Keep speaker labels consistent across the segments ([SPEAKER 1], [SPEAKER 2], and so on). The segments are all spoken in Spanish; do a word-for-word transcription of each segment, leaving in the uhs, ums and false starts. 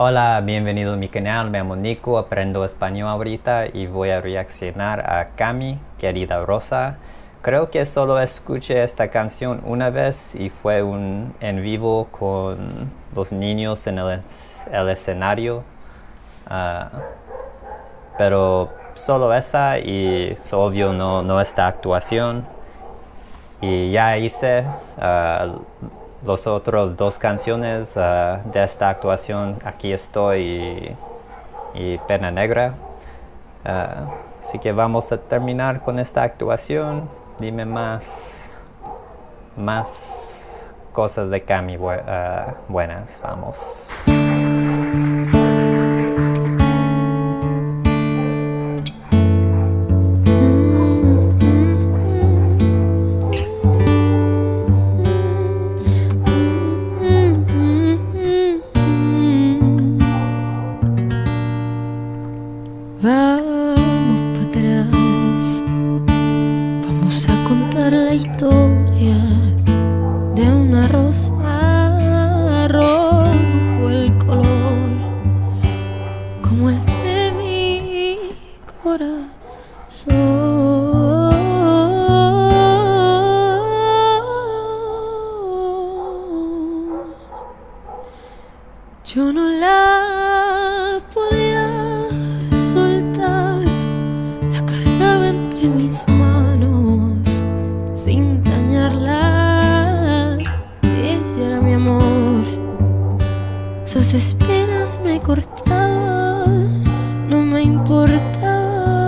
[SPEAKER 1] Hola, bienvenido a mi canal, me llamo Nico, aprendo español ahorita y voy a reaccionar a Cami, querida Rosa. Creo que solo escuché esta canción una vez y fue un en vivo con los niños en el, el escenario. Uh, pero solo esa y so, obvio no, no esta actuación. Y ya hice uh, los otros dos canciones uh, de esta actuación, Aquí estoy y, y Pena Negra. Uh, así que vamos a terminar con esta actuación. Dime más, más cosas de Cami bu uh, buenas, vamos.
[SPEAKER 2] Vamos para atrás, vamos a contar la historia de una rosa, rojo el color, como el de mi corazón. Yo no la podía soltar, la cargaba entre mis manos sin dañarla. Ella era mi amor, sus espinas me cortaban, no me importaba.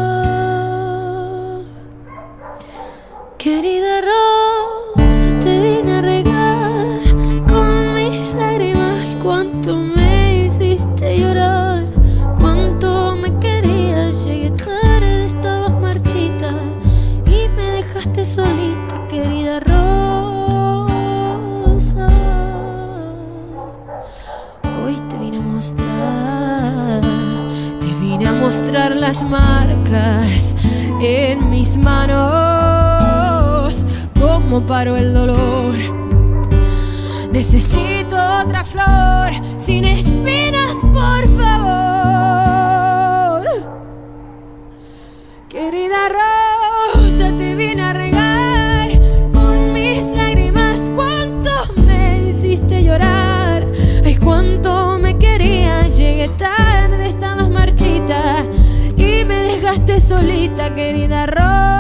[SPEAKER 2] Querida Rosa, te vine a regar con mis lágrimas cuánto me hiciste llorar. Cuánto me querías, llegué tarde, estabas marchita y me dejaste solita, querida Rosa. Hoy te vine a mostrar, te vine a mostrar las marcas en mis manos, cómo paró el dolor. Necesito otra flor sin espinas, por favor. Querida Rosa, te vine a regar con mis lágrimas cuánto me hiciste llorar. Ay, cuánto me querías, llegué tarde, estabas marchita y me dejaste solita, querida Rosa.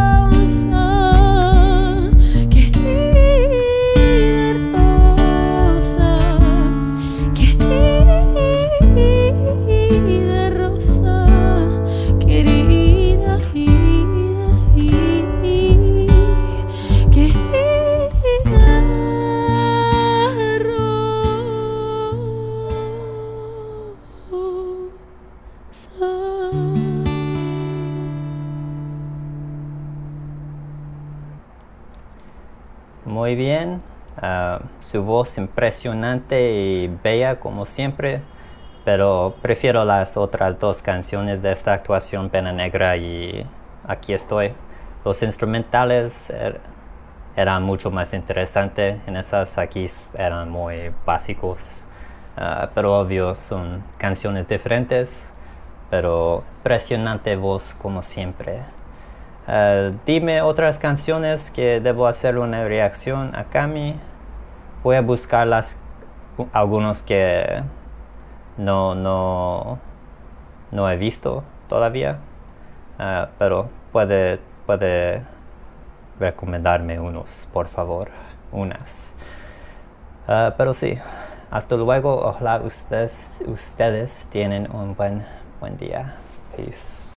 [SPEAKER 1] Muy bien, uh, su voz impresionante y bella como siempre, pero prefiero las otras dos canciones de esta actuación, Pena Negra y Aquí estoy. Los instrumentales er, eran mucho más interesantes, en esas aquí eran muy básicos, uh, pero obvio son canciones diferentes, pero impresionante voz como siempre. Uh, dime otras canciones que debo hacer una reacción a Cami. Voy a buscar las, algunos que no, no, no he visto todavía, uh, pero puede, puede recomendarme unos, por favor, unas. Uh, pero sí, hasta luego. Ojalá ustedes, ustedes tienen un buen, buen día. Peace.